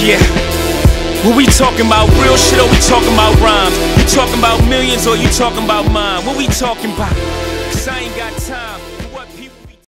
Yeah. What we talking about, real shit, or we talking about rhymes? You talking about millions or you talking about mine? What we talking about? 'Cause I ain't got time.